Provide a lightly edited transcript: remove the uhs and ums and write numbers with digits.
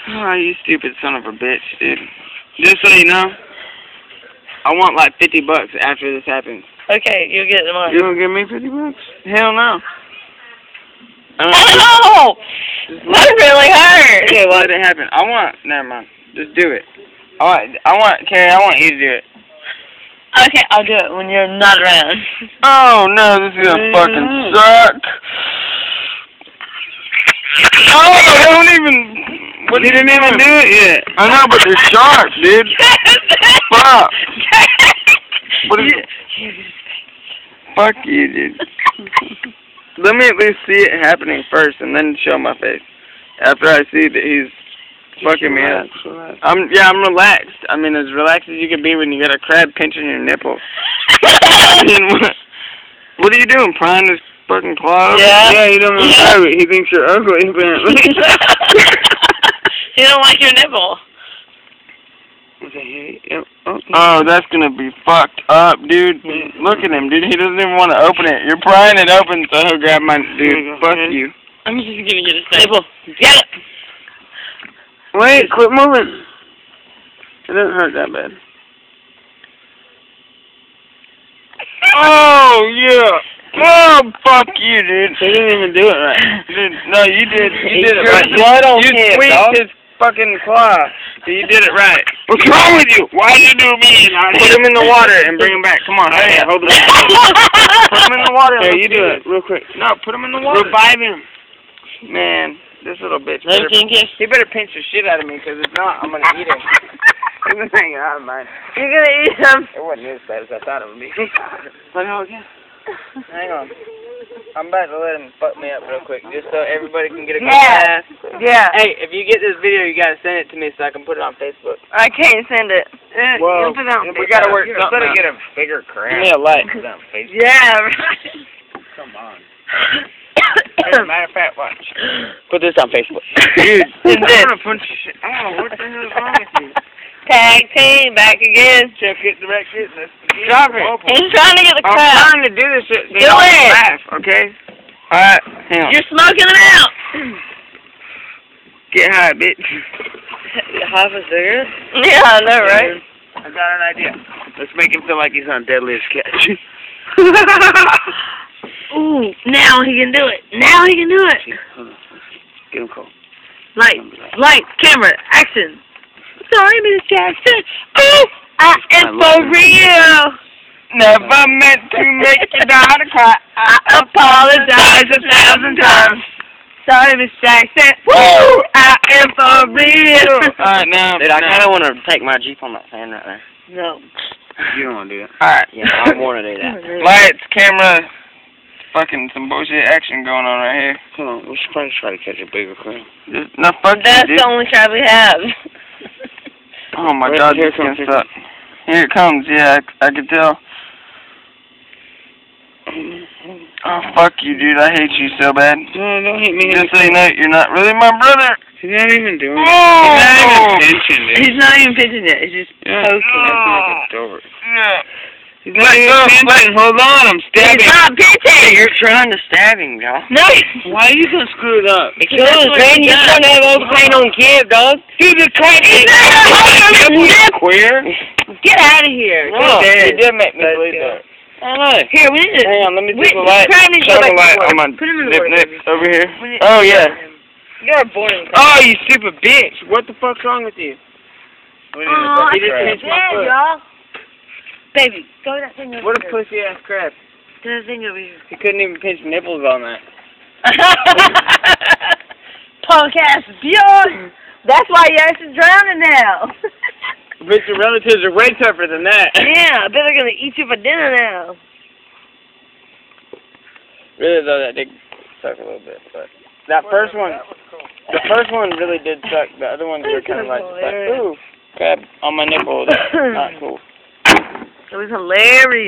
Oh, you stupid son of a bitch, dude. Just so you know, I want like $50 after this happens. Okay, you'll get the money. You gonna give me $50? Hell no. Oh! That really hurt. Okay, let it happen. Never mind. Just do it. Carrie, I want you to do it. Okay, I'll do it when you're not around. Oh no, this is gonna fucking suck. Oh, don't even. You didn't even do it yet. I know, but they're sharp, dude. Fuck. What is it? Fuck you, dude. Let me at least see it happening first, and then show my face. After I see that he's fucking me up. I'm relaxed. I mean, as relaxed as you can be when you got a crab pinching your nipple. I mean, what are you doing? Prying his fucking claw? Yeah. He don't know. He thinks you're ugly, apparently. He don't like your nipple. Oh, that's gonna be fucked up, dude. Look at him, dude. He doesn't even want to open it. You're prying it open, so he'll grab my dude. Fuck you. I'm just gonna get his nipple. Get it. Wait, quit moving. It doesn't hurt that bad. Oh, yeah. Oh, fuck you, dude. He didn't even do it right. Dude, no, you did. You did it right. You squeezed his fucking claw. So you did it right. What's wrong with you? Why did you do me? Put him in the water and bring him back. Come on, hurry up. Hold him. Put him in the water. Here, you do it real quick. No, put him in the water. Revive him. Man, this little bitch. He better pinch the shit out of me, because if not, I'm gonna eat him. He's been hanging out of mine. You're gonna eat him. It wasn't as bad as I thought it would be. Let go again. Hang on. I'm about to let him fuck me up real quick, just so everybody can get a good laugh. Yeah. Hey, if you get this video, you gotta send it to me so I can put it on Facebook. I can't send it. Well, put it on we gotta work something out. Get a bigger crap. Give me a light. Put it on Facebook. Yeah, right. Come on. As a matter of fact, watch. Put this on Facebook. Dude, I'm gonna punch your shit. Oh, what the hell is wrong with you? Tag team, back again. Jeff, get the right shit. Stop it. He's trying to get the I'm crap. trying to do this shit. Do it. Laugh, okay? Alright, hang on. You're smoking him out. Get high, bitch. Half a cigarette? Yeah, I know, right? I got an idea. Let's make him feel like he's on Deadliest Catch. Ooh, now he can do it. Now he can do it. Get him cold. Light, camera, action. Sorry, Miss Jackson. Oh, I am for real. Never meant to make your daughter cry. I apologize 1,000 times. Sorry, Miss Jackson. Woo! I am for real. Alright, now. Dude, I kind of want to take my Jeep on that fan right there. No. You don't want to do that. Alright. Yeah, I want to do that. Lights, camera, fucking some bullshit action going on right here. Come on, we should probably try to catch a bigger crab. No, fuck That's you, dude. the only crab we have. Oh my god, this can't stop. Here it comes, yeah, I can tell. Oh, fuck you, dude. I hate you so bad. No, don't hate me. Just so you know, you're not really my brother. He's not even doing it. Oh! He's not even pinching it. He's not even pinching it. He's just poking. Yeah. He's not even pinching. Hold on, I'm stabbing. He's not pinching. You're trying to stab him, y'all. No. Why are you gonna screw it up? Because, man, you're trying to have all the pain on kid, dog. Dude, the crab He's not holding him. queer. Get out of here. No, you did make me believe that. I know. Here, we need to... Hang on, let me see the light. Shine the light on my Put him in the water. nip over here. Oh, yeah. You're boring. Oh, you stupid bitch. What the fuck's wrong with you? Oh, He just pinched my foot. y'all. Baby, throw that thing over What a here. pussy-ass crap. Throw that thing over here. He couldn't even pinch nipples on that. Punk-ass Bjorn. That's why your ass is drowning now. But your relatives are way tougher than that. Yeah, I bet they're going to eat you for dinner now. Really, though, that did suck a little bit. But that first one, the first one really did suck. The other ones were kind of like, ooh, crab on my nipple. That's not cool. It was hilarious.